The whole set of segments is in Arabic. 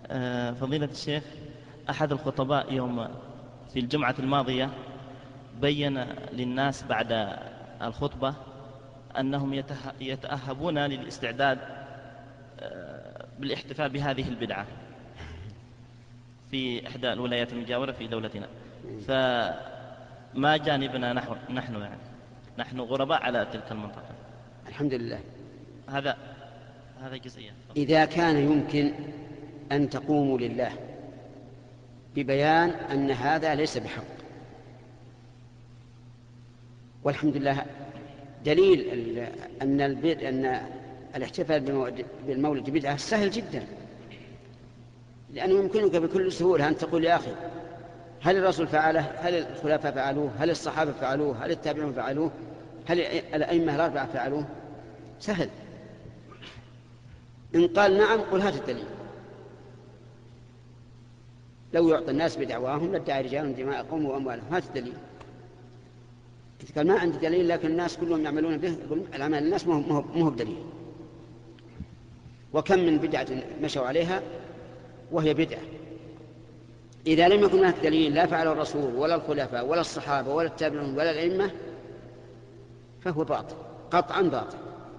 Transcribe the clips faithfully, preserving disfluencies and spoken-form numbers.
آه، فضيلة الشيخ، أحد الخطباء يوم في الجمعة الماضية بين للناس بعد الخطبة أنهم يته- يتأهبون للاستعداد آه، بالاحتفال بهذه البدعة في إحدى الولايات المجاورة في دولتنا. فما جانبنا نحن نحن يعني نحن غرباء على تلك المنطقة. الحمد لله. هذا هذا جزئية. إذا كان يمكن أن تقوموا لله ببيان أن هذا ليس بحق، والحمد لله دليل أن البدء أن الاحتفال بالمولد بدعة سهل جدا، لأنه يمكنك بكل سهولة أن تقول يا أخي هل الرسول فعله؟ هل الخلفاء فعلوه؟ هل الصحابة فعلوه؟ هل التابعون فعلوه؟ هل الأئمة الأربعة فعلوه؟ سهل. إن قال نعم قل هات الدليل. لو يعطي الناس بدعواهم لادعى رجال دماءهم وأموالهم، هات الدليل. إذا قال ما عندي دليل لكن الناس كلهم يعملون به، العمل الناس مو هو بدليل. وكم من بدعة مشوا عليها وهي بدعة إذا لم يكن هناك دليل لا فعل الرسول ولا الخلفاء ولا الصحابة ولا التابعون ولا الأئمة فهو باطل، قطعا باطل.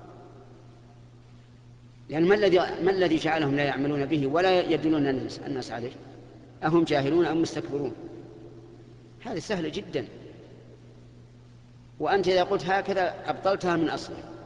لأن ما الذي ما الذي جعلهم لا يعملون به ولا يدلون الناس عليه؟ أهم جاهلون أم مستكبرون؟ هذه سهلة جدا، وأنت إذا قلت هكذا أبطلتها من أصلها.